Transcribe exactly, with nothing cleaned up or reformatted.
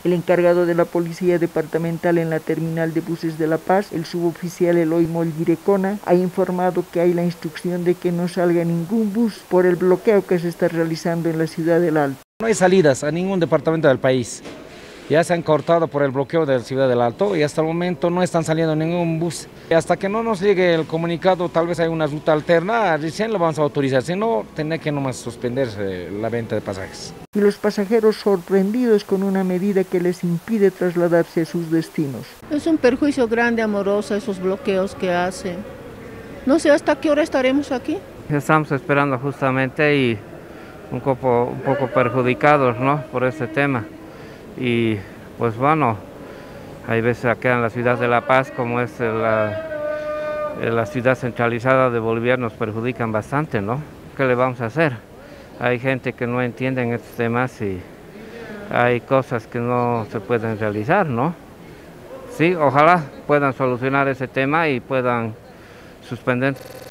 El encargado de la Policía Departamental en la terminal de buses de La Paz, el suboficial Eloy Mollirecona, ha informado que hay la instrucción de que no salga ningún bus por el bloqueo que se está realizando en la ciudad del Alto. No hay salidas a ningún departamento del país. Ya se han cortado por el bloqueo de la ciudad del Alto y hasta el momento no están saliendo ningún bus. Y hasta que no nos llegue el comunicado, tal vez hay una ruta alterna, recién lo vamos a autorizar, si no, tendrá que nomás suspenderse la venta de pasajes. Y los pasajeros sorprendidos con una medida que les impide trasladarse a sus destinos. Es un perjuicio grande, Amorosa, esos bloqueos que hacen. No sé hasta qué hora estaremos aquí. Estamos esperando justamente y un poco, un poco perjudicados, ¿no?, por este tema. Y pues bueno, hay veces acá en la ciudad de La Paz, como es la, la ciudad centralizada de Bolivia, nos perjudican bastante, ¿no? ¿Qué le vamos a hacer? Hay gente que no entiende estos temas y hay cosas que no se pueden realizar, ¿no? Sí, ojalá puedan solucionar ese tema y puedan suspender.